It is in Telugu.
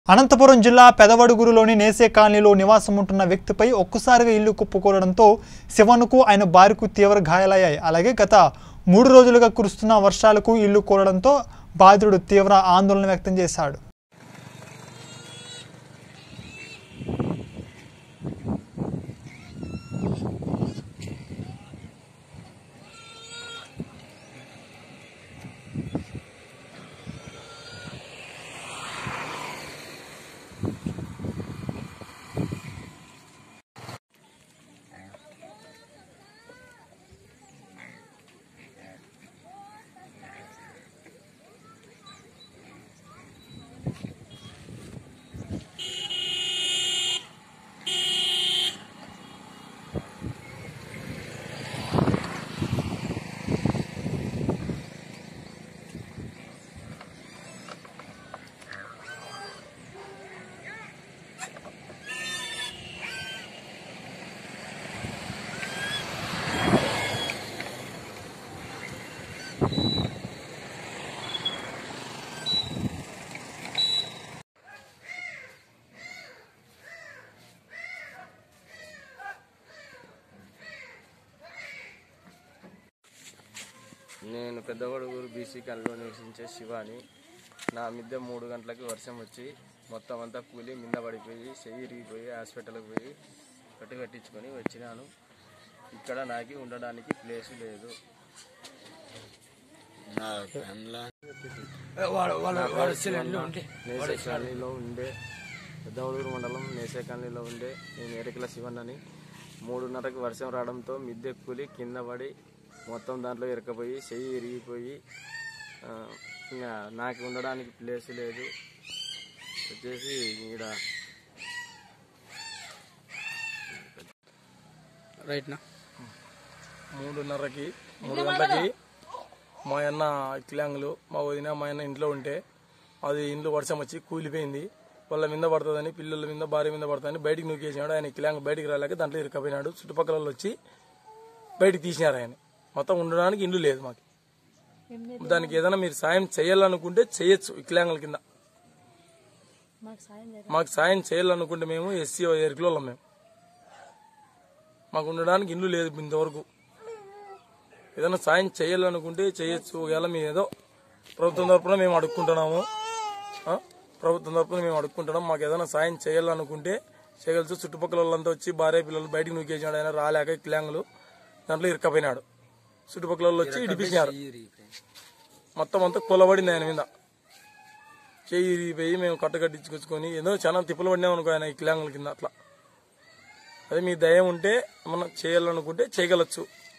అనంతపురం జిల్లా పెదవడుగురులోని నేసే కాలనీలో నివాసం ఉంటున్న వ్యక్తిపై ఒక్కసారిగా ఇల్లు కుప్పకూలడంతో శివన్కు ఆయన భార్యకు తీవ్ర గాయాలయ్యాయి. అలాగే గత 3 రోజులుగా కురుస్తున్న వర్షాలకు ఇల్లు కూలడంతో బాధితుడు తీవ్ర ఆందోళన వ్యక్తం చేశాడు. నేను పెద్దవడుగురు బీసీ కాలనీలో నివసించే శివాని. నా మిద్దె 3 గంటలకి వర్షం వచ్చి మొత్తం అంతా కూలి మింద పడిపోయి చెయ్యి ఇరిగిపోయి హాస్పిటల్కి పోయి కట్టించుకొని వచ్చినాను. ఇక్కడ నాకు ఉండడానికి ప్లేస్ లేదు. నేసే కాలనీలో ఉండే పెద్దవడుగురు మండలం నేసే కాలనీలో ఉండే నేను ఎరికల శివన్నని. 3:30కి వర్షం రావడంతో మిద్దె కూలి కింద పడి మొత్తం దాంట్లో ఇరకపోయి చెయ్యి ఇరిగిపోయి నాకు ఉండడానికి ప్లేస్ లేదు. వచ్చేసి ఇక్కడ రైట్నా 3:30కి 3 గంటలకి మా అన్న కిలాంగులు మా వదిన మా అన్న ఇంట్లో ఉంటే అది ఇంట్లో వర్షం వచ్చి కూలిపోయింది. వాళ్ళ మీద పడుతుందని పిల్లల మీద భార్య మీద పడుతుందని బయటికి నూకేసినాడు. ఆయన కిలాంగ్ బయటికి రాలేక దాంట్లో ఇరకపోయినాడు. చుట్టుపక్కల వచ్చి బయటికి తీసినారు. ఆయన మొత్తం ఉండడానికి ఇల్లు లేదు మాకు. దానికి ఏదైనా మీరు సాయం చేయాలనుకుంటే చేయొచ్చు. ఈ కిలాంగుల కింద మాకు సాయం చేయాలనుకుంటే మేము ఎస్సీ ఎరికలో మేము మాకు ఉండడానికి ఇల్లు లేదు. ఇంతవరకు ఏదైనా సాయం చేయాలనుకుంటే చేయొచ్చు. ఒకవేళ మేము ఏదో ప్రభుత్వం తరఫున మేము అడుక్కుంటున్నాము. మాకు ఏదైనా సాయం చేయాలనుకుంటే చేయగలచ్చు. చుట్టుపక్కల వాళ్ళంతా వచ్చి భార్య పిల్లలు బయటికి నూకేసినాడు. ఆయన రాలేక కిలాంగులు దాంట్లో ఇరకపోయినాడు. చుట్టుపక్కల వాళ్ళు వచ్చి ఇడిపించినారు. మొత్తం అంతా కొలబడింది ఆయన మీద. చెయ్యి ఇరిగిపోయి మేము కట్టించుకొచ్చుకొని ఏదో చాలా తిప్పలు పడినాం అనుకో ఆయన ఈ కిలాంగుల కింద. అట్లా అదే మీ దయ ఉంటే ఏమన్నా చేయాలనుకుంటే చేయగలచ్చు.